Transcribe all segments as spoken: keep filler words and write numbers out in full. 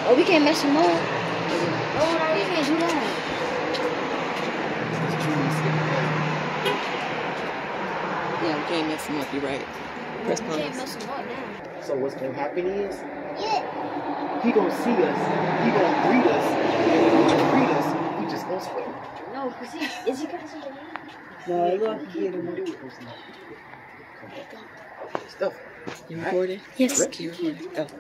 Oh, we can't mess him up. Oh, no, we can't do that. Yeah, we can't mess him up. You're right. Press We pause. can't mess him up now. So what's gonna happen is, Yeah. he gonna see us, he gonna greet us, and when he greet us, we just gonna swear. No, because he, is he gonna say the name? No, look, he ain't gonna do it. Stuff. You recording? Yes. You recording? Oh.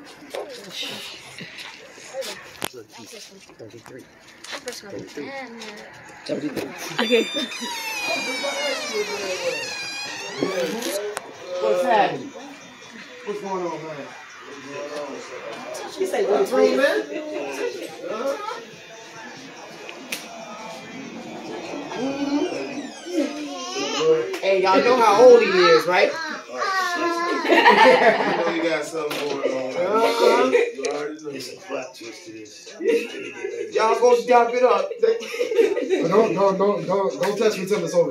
thirty-three. I'm first gonna be mad, man. thirty-three. Okay. What's happening? What's going on, man? You say what's wrong, man? Hey, y'all know how old he is, right? You know you got something going on. Uh-huh. It's a plot twist to this. Y'all go stop it up. Don't, don't, don't, don't, don't touch me till it's over.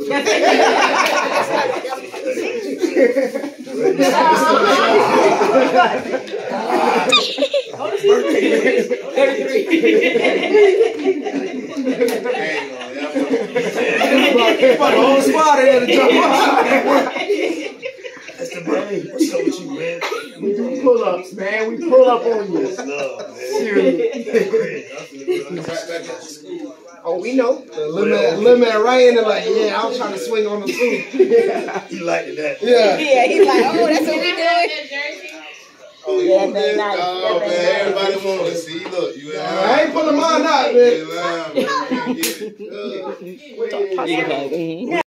But the whole squad ain't gonna jump up. That's the birthday. What's up with you, man? We do pull-ups, man. We pull up on you. Love, man. Seriously. Oh, we know. The limit, limit right in there like, yeah, I'm trying to swing on the food. He liked that. Yeah. Yeah, he's like, oh, that's what we doing. Oh, you Yeah, want that's this? nice. Oh, That's man, nice. everybody want to see. Look, you in I ain't pulling mine out, man. line, man. You get it. Uh, He's like, mm.